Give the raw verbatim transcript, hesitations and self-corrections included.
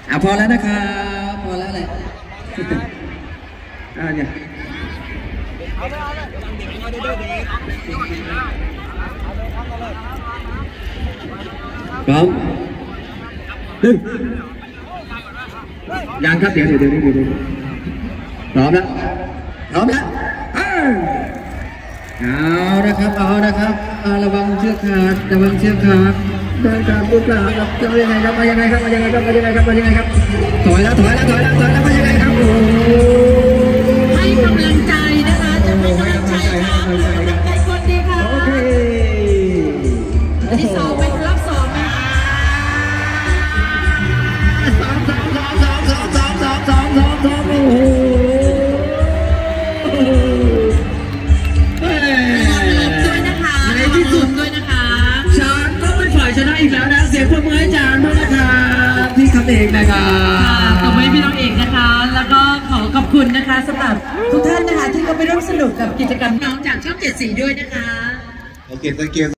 อ่ะพอแล้วนะครับพอแล้วแหละอ่าเนี่ยพร้อมหนึ่งยังครับเดี๋ยวเดี๋ยวเดี๋ยวเดี๋ยวพร้อมแล้วพร้อมแล้วเอาละครับเอาละครับระวังเชือกขาดระวังเชือกขาดเดินตามผู้กล้าครับจะยังไงครับมายังไงครับมายังไงครับมายังไงครับมายังไงครับถอยแล้วถอยแล้วถอยแล้วถอยแล้วมายังไงครับโอ้ให้กำลังใจนะคะจะให้กำลังใจค่ะกำลังใจคนดีค่ะโอเคที่สองเป็นรอบสองนะสองสองสองสองสองสองสองสองสองสองโอ้โหในที่สุดด้วยนะคะจานก็เป็นฝ่ายชนะอีกแล้วนะเสียงปรบมือให้จานด้วยนะครับที่คำเอกนะครับขอบคุณพี่น้องเอกนะคะแล้วก็ขอขอบคุณนะคะสำหรับทุกท่านนะคะที่เข้าไปร่วมสนุกกับกิจกรรมน้องจากช่องเจ็ดสีด้วยนะคะโอเค thank you